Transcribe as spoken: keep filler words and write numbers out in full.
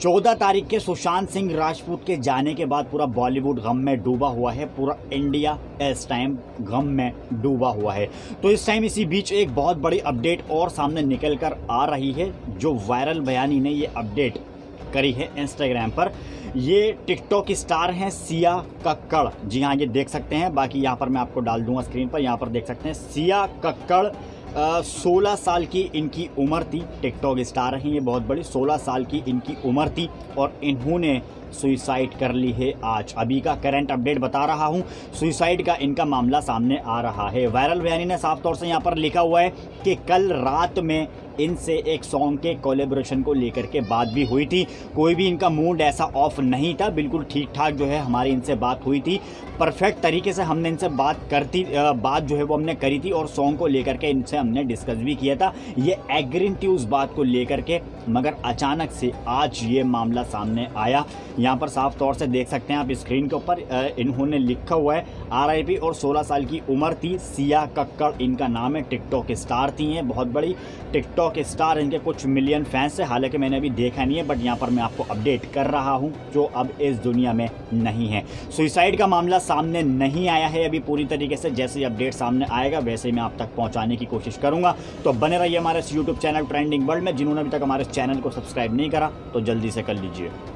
चौदह तारीख के सुशांत सिंह राजपूत के जाने के बाद पूरा बॉलीवुड गम में डूबा हुआ है। पूरा इंडिया इस टाइम गम में डूबा हुआ है। तो इस टाइम इसी बीच एक बहुत बड़ी अपडेट और सामने निकल कर आ रही है, जो वायरल बयानी ने ये अपडेट करी है इंस्टाग्राम पर। ये टिकटॉक स्टार हैं सिया कक्कड़। जी हाँ, ये देख सकते हैं। बाकी यहाँ पर मैं आपको डाल दूंगा स्क्रीन पर। यहाँ पर देख सकते हैं सिया कक्कड़। सोलह साल की इनकी उम्र थी। टिकटॉक स्टार हैं ये बहुत बड़ी। सोलह साल की इनकी उम्र थी और इन्होंने सुइसाइड कर ली है। आज अभी का करंट अपडेट बता रहा हूँ, सुइसाइड का इनका मामला सामने आ रहा है। वायरल बयानी ने साफ तौर से यहाँ पर लिखा हुआ है कि कल रात में इनसे एक सॉन्ग के कोलैबोरेशन को लेकर के बात भी हुई थी। कोई भी इनका मूड ऐसा ऑफ नहीं था, बिल्कुल ठीक ठाक जो है हमारी इनसे बात हुई थी। परफेक्ट तरीके से हमने इनसे बात करती बात जो है वो हमने करी थी और सॉन्ग को लेकर के इनसे हमने डिस्कस भी किया था। ये एग्री थी उस बात को लेकर के, मगर अचानक से आज ये मामला सामने आया। यहाँ पर साफ तौर से देख सकते हैं आप स्क्रीन के ऊपर, इन्होंने लिखा हुआ है आर आई पी और सोलह साल की उम्र थी। सिया कक्कड़ इनका नाम है। टिकटॉक स्टार थी हैं, बहुत बड़ी टिकटॉक स्टार। इनके कुछ मिलियन फैंस है, हालांकि मैंने अभी देखा नहीं है, बट यहाँ पर मैं आपको अपडेट कर रहा हूँ जो अब इस दुनिया में नहीं है। सुसाइड का मामला सामने नहीं आया है अभी पूरी तरीके से। जैसे ही अपडेट सामने आएगा वैसे ही मैं आप तक पहुँचाने की कोशिश करूँगा। तो बने रहिए हमारे यूट्यूब चैनल ट्रेंडिंग वर्ल्ड में। जिन्होंने अभी तक हमारे चैनल को सब्सक्राइब नहीं करा तो जल्दी से कर लीजिए।